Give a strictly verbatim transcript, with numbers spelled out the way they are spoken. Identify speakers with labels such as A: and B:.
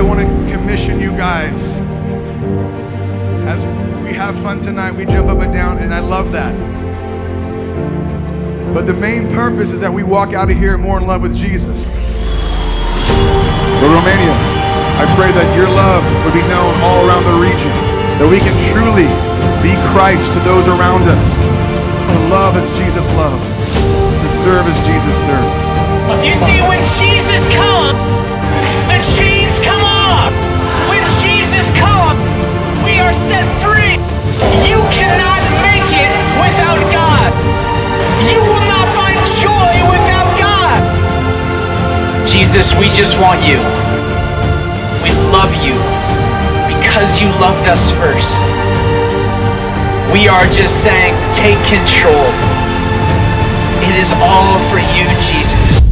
A: I want to commission you guys. As we have fun tonight, we jump up and down, and I love that. But the main purpose is that we walk out of here more in love with Jesus. So Romania, I pray that your love would be known all around the region, that we can truly be Christ to those around us, to love as Jesus loved, to serve as Jesus served.
B: You see, when Jesus comes, the chains come off. When Jesus comes, we are set free. You cannot make it without God. You will not find joy without God. Jesus, we just want you. We love you because you loved us first. We are just saying, take control. It is all for you, Jesus.